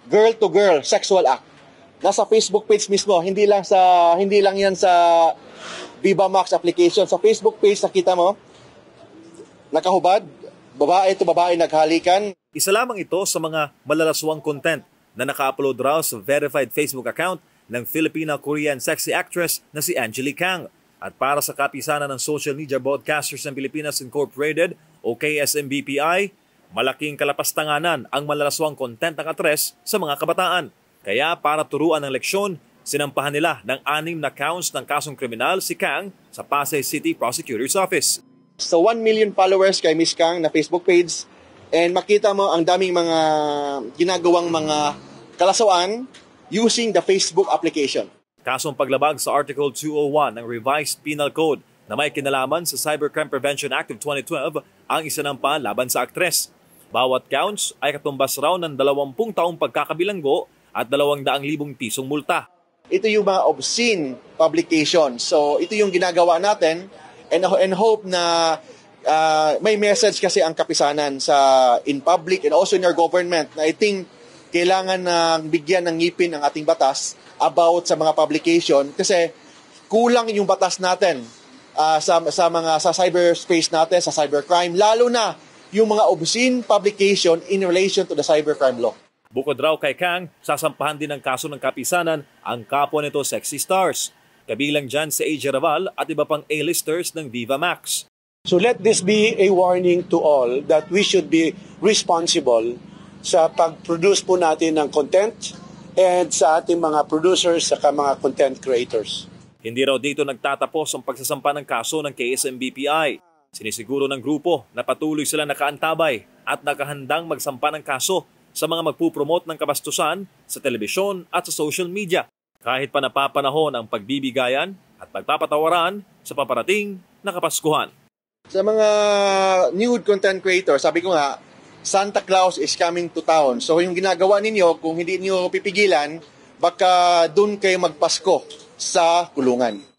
girl-to-girl sexual act. Nasa Facebook page mismo, hindi lang yan sa Viva Max application. Sa Facebook page nakita mo, nakahubad, babae to babae naghalikan. Isa lamang ito sa mga malalaswang content na naka-upload raw sa verified Facebook account ng Filipino-Korean sexy actress na si Angelique Kang. At para sa kapisanan ng Social Media Broadcasters ng Pilipinas Incorporated o KSMBPI, malaking kalapastanganan ang malalaswang content ng aktres sa mga kabataan. Kaya para turuan ng leksyon, sinampahan nila ng 6 na counts ng kasong kriminal si Kang sa Pasay City Prosecutor's Office. So 1 million followers kay Miss Kang na Facebook page, and makita mo ang daming mga ginagawang mga kalasawaan using the Facebook application. Kasong paglabag sa Article 201 ng Revised Penal Code na may kinalaman sa Cybercrime Prevention Act of 2012 ang isinampa laban sa aktres. Bawat counts ay katumbas raw ng 20 taong pagkakabilanggo at 200,000 pisong multa. Ito yung mga obscene publication. So ito yung ginagawa natin, and hope na may message kasi ang kapisanan sa in public and also in our government na I think kailangan na bigyan ng ngipin ang ating batas about sa mga publication kasi kulang yung batas natin sa cyberspace natin, sa cybercrime, lalo na yung mga obscene publication in relation to the cybercrime law. Bukod raw kay Kang, sasampahan din ng kaso ng kapisanan ang kapwa nito sexy stars. Kabilang dyan si AJ Raval at iba pang A-listers ng Viva Max. So let this be a warning to all that we should be responsible sa pag-produce po natin ng content and sa ating mga producers at mga content creators. Hindi raw dito nagtatapos ang pagsasampa ng kaso ng KSMBPI. Sinisiguro ng grupo na patuloy sila nakaantabay at nakahandang magsampa ng kaso sa mga magpupromote ng kabastusan sa telebisyon at sa social media. Kahit pa napapanahon ang pagbibigayan at pagpapatawaran sa paparating na Kapaskuhan. Sa mga nude content creators, sabi ko nga, Santa Claus is coming to town. So yung ginagawa ninyo, kung hindi niyo pipigilan, baka doon kayo magpasko sa kulungan.